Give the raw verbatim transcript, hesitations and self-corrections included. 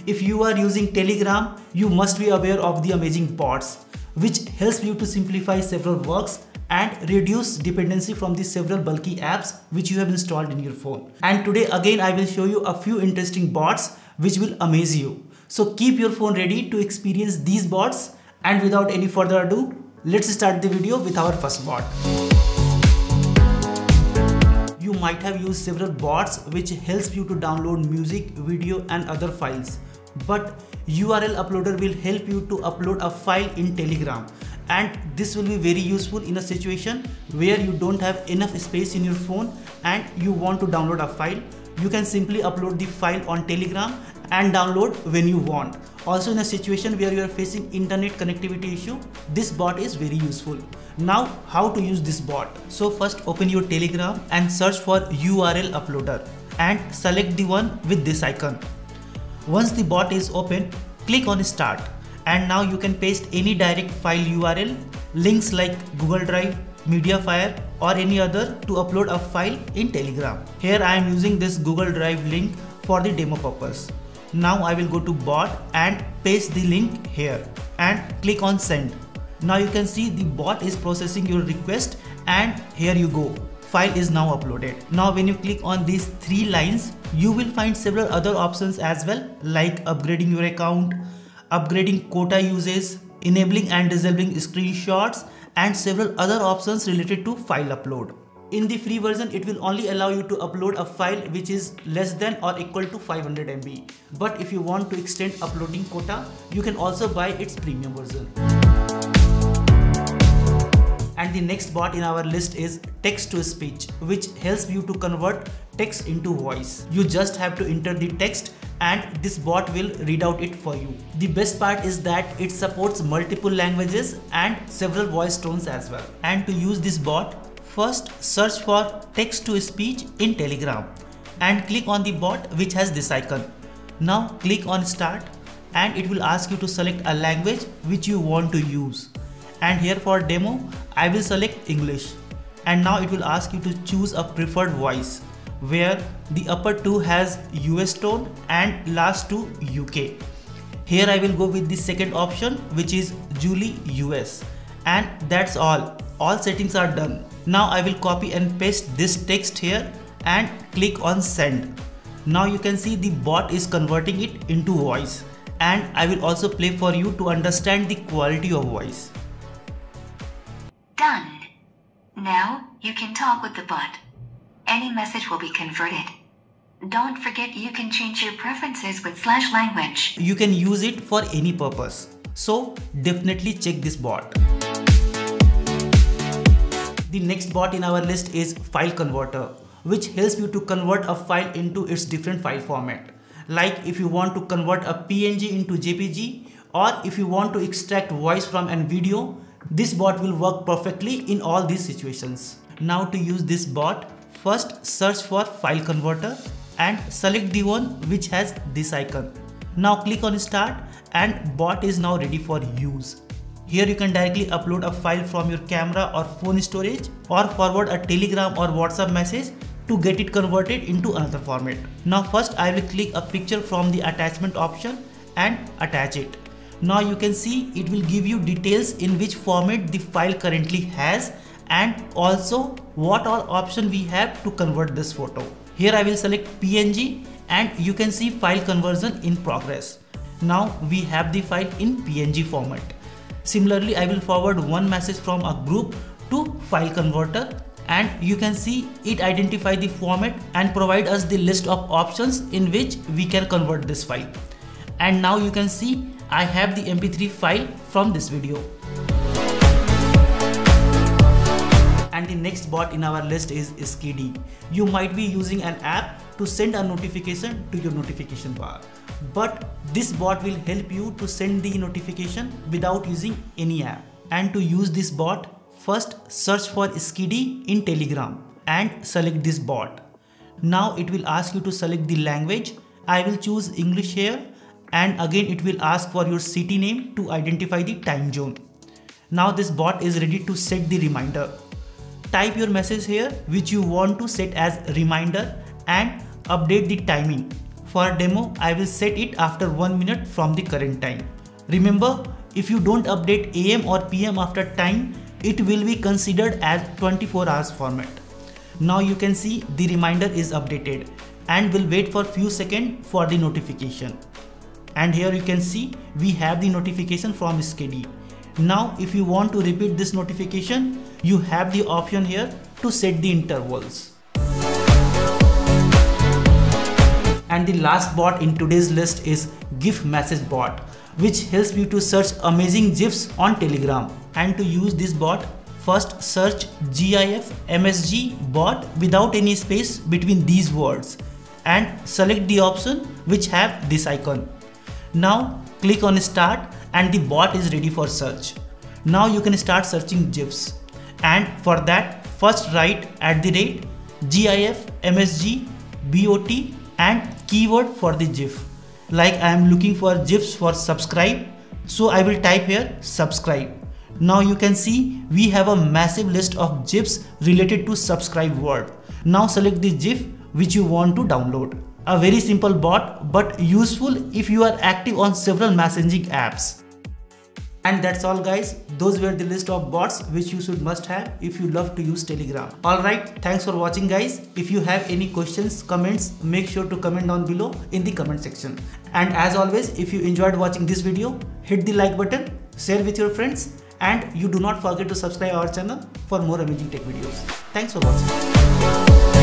If you are using Telegram, you must be aware of the amazing bots, which helps you to simplify several works and reduce dependency from the several bulky apps which you have installed in your phone. And today again I will show you a few interesting bots which will amaze you. So keep your phone ready to experience these bots, and without any further ado, let's start the video with our first bot. You might have used several bots which helps you to download music, video and other files. But U R L uploader will help you to upload a file in Telegram, and this will be very useful in a situation where you don't have enough space in your phone and you want to download a file. You can simply upload the file on Telegram and download when you want. Also, in a situation where you are facing internet connectivity issue, this bot is very useful. Now, how to use this bot? So first open your Telegram and search for U R L uploader and select the one with this icon. Once the bot is open, click on start, and now you can paste any direct file U R L, links like Google Drive, Mediafire or any other to upload a file in Telegram. Here I am using this Google Drive link for the demo purpose. Now I will go to bot and paste the link here and click on send. Now you can see the bot is processing your request, and here you go. File is now uploaded. Now when you click on these three lines, you will find several other options as well, like upgrading your account, upgrading quota uses, enabling and disabling screenshots, and several other options related to file upload. In the free version, it will only allow you to upload a file which is less than or equal to five hundred M B. But if you want to extend uploading quota, you can also buy its premium version. And the next bot in our list is text to speech, which helps you to convert text into voice. You just have to enter the text and this bot will read out it for you. The best part is that it supports multiple languages and several voice tones as well. And to use this bot, first search for text to speech in Telegram and click on the bot which has this icon. Now click on start, and it will ask you to select a language which you want to use. And here for demo, I will select English, and now it will ask you to choose a preferred voice, where the upper two has U S tone and last two U K. Here I will go with the second option, which is Julie U S, and that's all. All settings are done. Now I will copy and paste this text here and click on send. Now you can see the bot is converting it into voice, and I will also play for you to understand the quality of voice. Done. Now you can talk with the bot. Any message will be converted. Don't forget you can change your preferences with slash language. You can use it for any purpose. So definitely check this bot. The next bot in our list is File Converter, which helps you to convert a file into its different file format. Like if you want to convert a P N G into J P G, or if you want to extract voice from a video, this bot will work perfectly in all these situations. Now to use this bot, first search for File Converter and select the one which has this icon. Now click on start, and bot is now ready for use. Here you can directly upload a file from your camera or phone storage, or forward a Telegram or WhatsApp message to get it converted into another format. Now first I will click a picture from the attachment option and attach it. Now you can see it will give you details in which format the file currently has, and also what all option we have to convert this photo. Here I will select P N G, and you can see file conversion in progress. Now we have the file in P N G format. Similarly, I will forward one message from a group to File Converter, and you can see it identify the format and provide us the list of options in which we can convert this file. And now you can see I have the M P three file from this video. And the next bot in our list is Skeddy. You might be using an app to send a notification to your notification bar, but this bot will help you to send the notification without using any app. And to use this bot, first search for Skeddy in Telegram and select this bot. Now it will ask you to select the language. I will choose English here, and again it will ask for your city name to identify the time zone. Now this bot is ready to set the reminder. Type your message here which you want to set as reminder and update the timing. for demo, I will set it after one minute from the current time. Remember, if you don't update A M or P M after time, it will be considered as twenty-four hours format. Now you can see the reminder is updated and will wait for few seconds for the notification. And here you can see we have the notification from Skeddy. Now if you want to repeat this notification, you have the option here to set the intervals. And the last bot in today's list is GIFmsgbot, which helps you to search amazing GIFs on Telegram. And to use this bot, first search GIFmsgbot without any space between these words and select the option which have this icon. Now click on start and the bot is ready for search. Now you can start searching GIFs, and for that first write at the rate GIFmsgbot and keyword for the GIF. Like I am looking for GIFs for subscribe, so I will type here subscribe. Now you can see we have a massive list of GIFs related to subscribe word. Now select the GIF which you want to download. A very simple bot, but useful if you are active on several messaging apps. And that's all guys, those were the list of bots which you should must have if you love to use Telegram. Alright, thanks for watching guys. If you have any questions, comments, make sure to comment down below in the comment section. And as always, if you enjoyed watching this video, hit the like button, share with your friends, and you do not forget to subscribe our channel for more amazing tech videos. Thanks for watching.